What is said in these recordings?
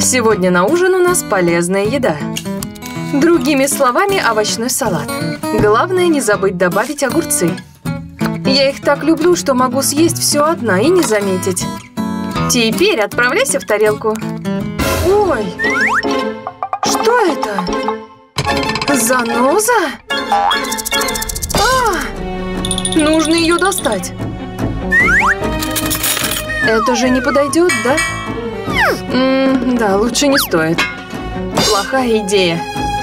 Сегодня на ужин у нас полезная еда. Другими словами, овощной салат. Главное не забыть добавить огурцы. Я их так люблю, что могу съесть все одна и не заметить. Теперь отправляйся в тарелку. Ой, что это? Заноза? Нужно ее достать. Это же не подойдет, да? Да, лучше не стоит. Плохая идея.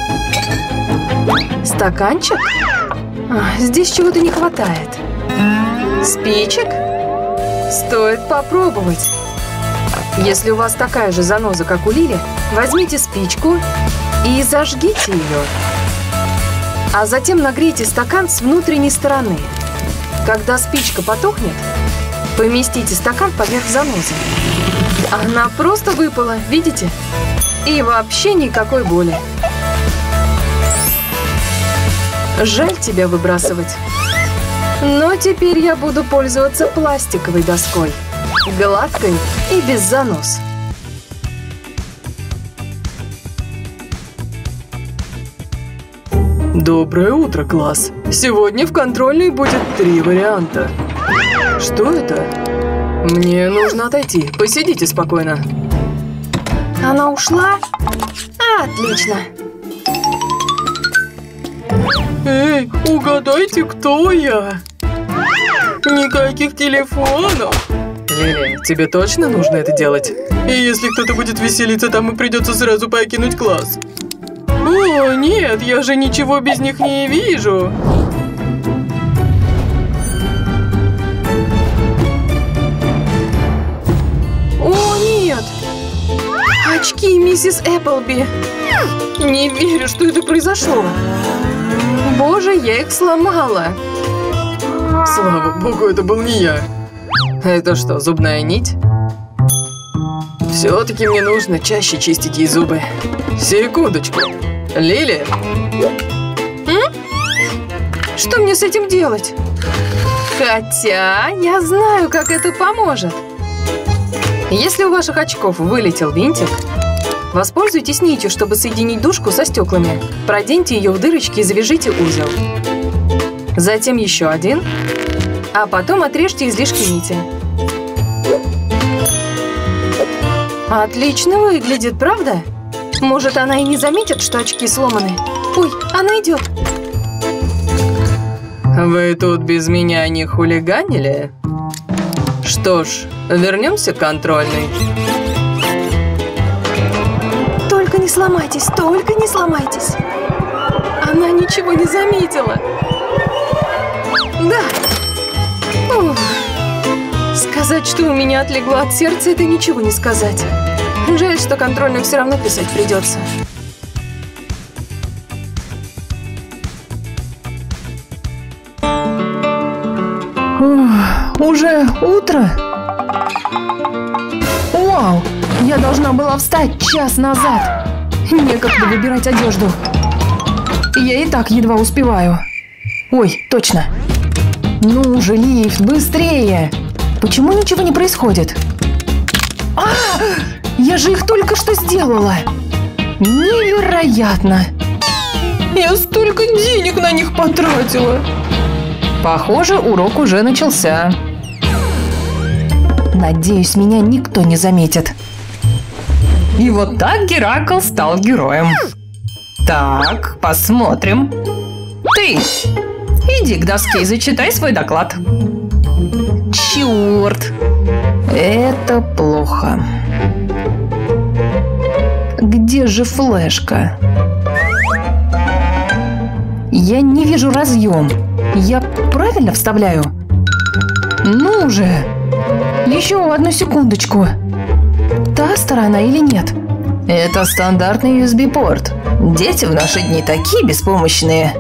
Стаканчик? Здесь чего-то не хватает. Спичек? Стоит попробовать. Если у вас такая же заноза, как у Лили, возьмите спичку и зажгите ее. А затем нагрейте стакан с внутренней стороны. Когда спичка потухнет, поместите стакан поверх занозы. Она просто выпала, видите? И вообще никакой боли. Жаль тебя выбрасывать. Но теперь я буду пользоваться пластиковой доской. Гладкой и без занос. Доброе утро, класс. Сегодня в контрольной будет 3 варианта. Что это? Мне нужно отойти. Посидите спокойно. Она ушла? Отлично. Эй, угадайте, кто я? Никаких телефонов. Лили, тебе точно нужно это делать? И если кто-то будет веселиться, там и придется сразу покинуть класс. О, нет, я же ничего без них не вижу. О, нет! Очки миссис Эпплби. Не верю, что это произошло. Боже, я их сломала. Слава богу, это был не я. Это что, зубная нить? Все-таки мне нужно чаще чистить ей зубы. Секундочку. Лили? Что мне с этим делать? Хотя я знаю, как это поможет. Если у ваших очков вылетел винтик, воспользуйтесь нитью, чтобы соединить дужку со стеклами. Проденьте ее в дырочки и завяжите узел. Затем еще один, а потом отрежьте излишки нити. Отлично выглядит, правда? Может, она и не заметит, что очки сломаны. Ой, она идет. Вы тут без меня не хулиганили? Что ж, вернемся к контрольной. Только не сломайтесь, только не сломайтесь. Она ничего не заметила. Да. Ух. Сказать, что у меня отлегло от сердца, это ничего не сказать. Жаль, что контрольную все равно писать придется. Уже утро? Вау! Я должна была встать час назад. Некогда выбирать одежду. Я и так едва успеваю. Ой, точно. Ну же, лифт, быстрее! Почему ничего не происходит? Я же их только что сделала! Невероятно! Я столько денег на них потратила! Похоже, урок уже начался. Надеюсь, меня никто не заметит. И вот так Геракл стал героем. Так, посмотрим. Ты, иди к доске и зачитай свой доклад. Черт! Это плохо. Где же флешка? Я не вижу разъем. Я правильно вставляю? Ну же! Еще одну секундочку. Та сторона или нет? Это стандартный USB-порт. Дети в наши дни такие беспомощные.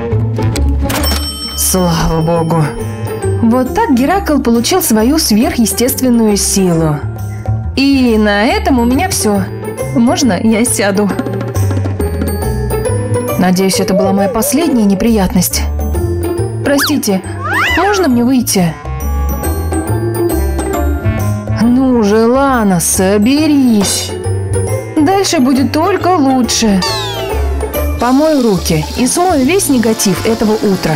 Слава богу. Вот так Геракл получил свою сверхъестественную силу. И на этом у меня все. Можно я сяду? Надеюсь, это была моя последняя неприятность. Простите, можно мне выйти? Ну же, Лана, соберись. Дальше будет только лучше. Помою руки и смою весь негатив этого утра.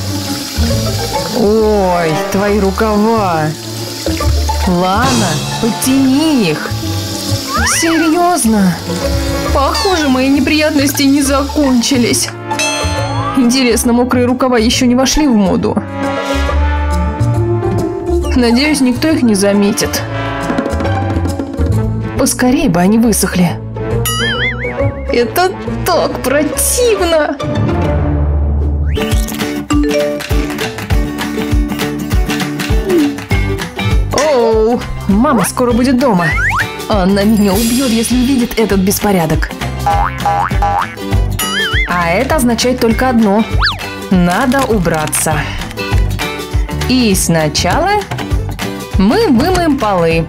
Ой, твои рукава. Лана, подтяни их. Серьезно? Похоже, мои неприятности не закончились. Интересно, мокрые рукава еще не вошли в моду. Надеюсь, никто их не заметит. Поскорее бы они высохли. Это так противно! Оу, мама скоро будет дома. Она меня убьет, если увидит этот беспорядок. А это означает только одно. Надо убраться. И сначала мы вымоем полы.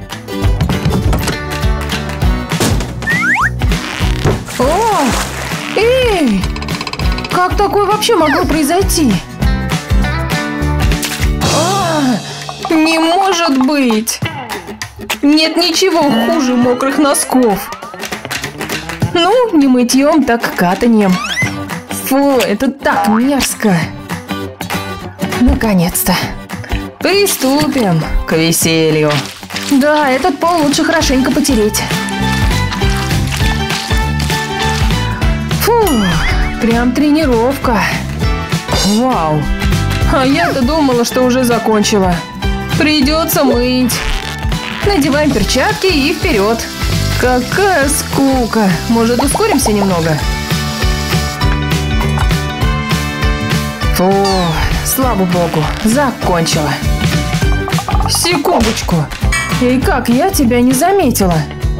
О! Эй! Как такое вообще могло произойти? Не может быть! Нет ничего хуже мокрых носков. Ну, не мытьем, так катаньем. Фу, это так мерзко. Наконец-то. Приступим к веселью. Да, этот пол лучше хорошенько потереть. Фу, прям тренировка. Вау. А я-то думала, что уже закончила. Придется мыть. Надеваем перчатки и вперед. Какая скука. Может, ускоримся немного? Фу, слава богу, закончила. Секундочку. И как я тебя не заметила?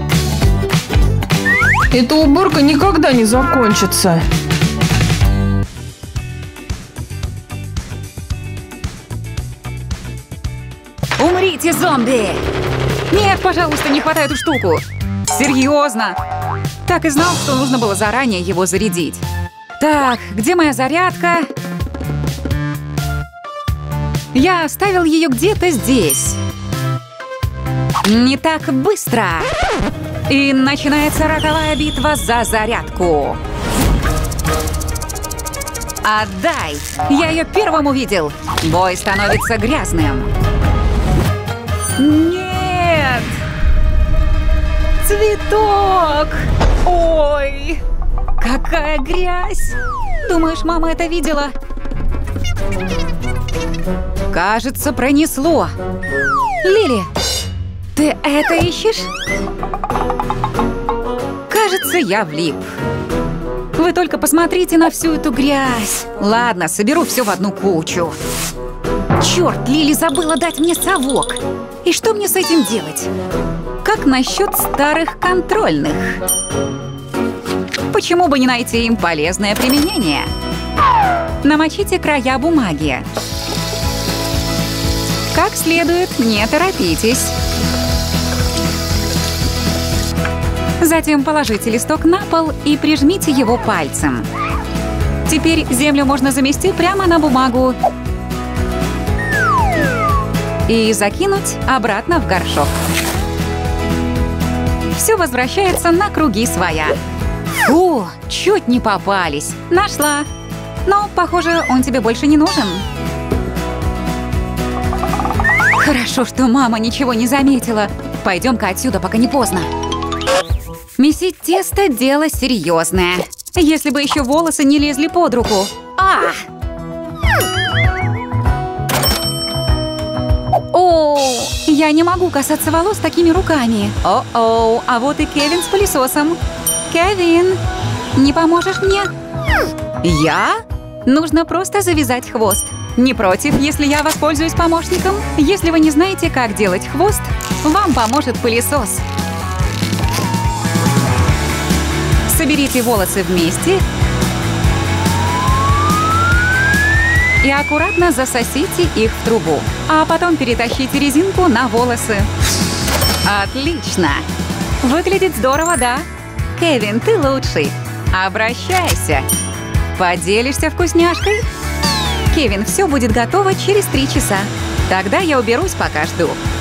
Эта уборка никогда не закончится. Умрите, зомби! Нет, пожалуйста, не хватай эту штуку. Серьезно. Так и знал, что нужно было заранее его зарядить. Так, где моя зарядка? Я оставил ее где-то здесь. Не так быстро. И начинается роковая битва за зарядку. Отдай! Я ее первым увидел. Бой становится грязным. Нет! Цветок! Ой! Какая грязь! Думаешь, мама это видела? Кажется, пронесло. Лили, ты это ищешь? Кажется, я влип. Вы только посмотрите на всю эту грязь. Ладно, соберу все в одну кучу. Черт, Лили забыла дать мне совок. И что мне с этим делать? Как насчет старых контрольных? Почему бы не найти им полезное применение? Намочите края бумаги. Как следует, не торопитесь. Затем положите листок на пол и прижмите его пальцем. Теперь землю можно замести прямо на бумагу и закинуть обратно в горшок. Все возвращается на круги своя. Фу, чуть не попались. Нашла. Но, похоже, он тебе больше не нужен. Хорошо, что мама ничего не заметила. Пойдем-ка отсюда, пока не поздно. Месить тесто – дело серьезное. Если бы еще волосы не лезли под руку. О, я не могу касаться волос такими руками. О-оу, а вот и Кевин с пылесосом. Кевин, не поможешь мне? Я? Нужно просто завязать хвост. Не против, если я воспользуюсь помощником? Если вы не знаете, как делать хвост, вам поможет пылесос. Соберите волосы вместе и аккуратно засосите их в трубу, а потом перетащите резинку на волосы. Отлично! Выглядит здорово, да? Кевин, ты лучший. Обращайся. Поделишься вкусняшкой? Кевин, все будет готово через 3 часа. Тогда я уберусь, пока жду.